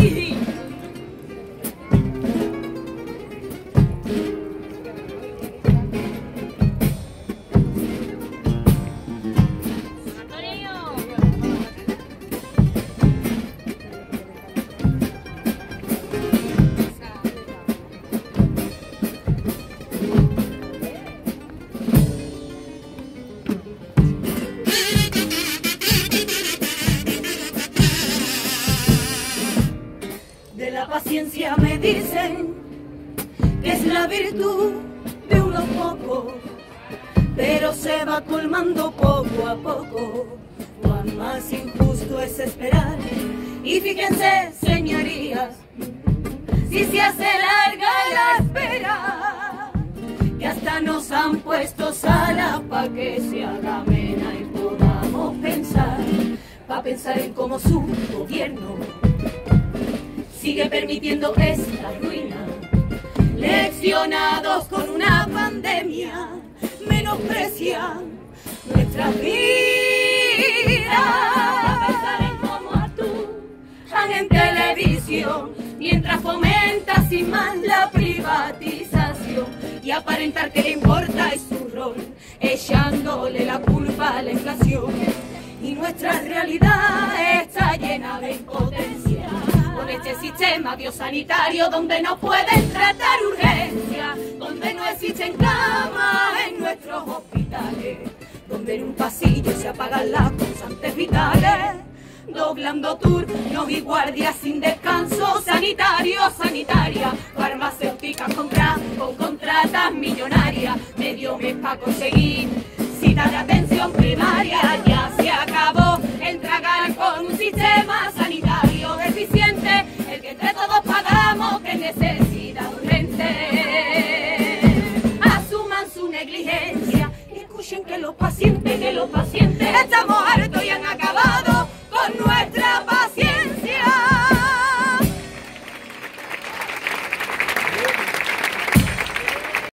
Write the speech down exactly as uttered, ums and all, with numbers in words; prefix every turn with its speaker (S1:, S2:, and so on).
S1: La paciencia me dicen que es la virtud de unos pocos, pero se va colmando poco a poco. Cuán más injusto es esperar. Y fíjense, señorías, si se hace larga la espera, que hasta nos han puesto sala pa' que se haga amena y podamos pensar, pa' pensar en cómo su gobierno sigue permitiendo esta ruina. Leccionados con una pandemia, menosprecian nuestra vida. A pensar en cómo actúan en televisión, mientras fomenta sin más la privatización, y aparentar que le importa es su rol, echándole la culpa a la inflación. Y nuestra realidad está llena de impotencia, con este sistema biosanitario donde no pueden tratar urgencia, donde no existen camas en nuestros hospitales, donde en un pasillo se apagan las constantes vitales, doblando turnos y guardias sin descanso, sanitarios, sanitarias, farmacéuticas compras con contratas millonarias, medio mes para conseguir cita de atención primaria. Ya se acabó el tragar con un sistema sanitario deficiente, el que entre todos pagamos, que necesita urgente. Asuman su negligencia y escuchen que los pacientes, que los pacientes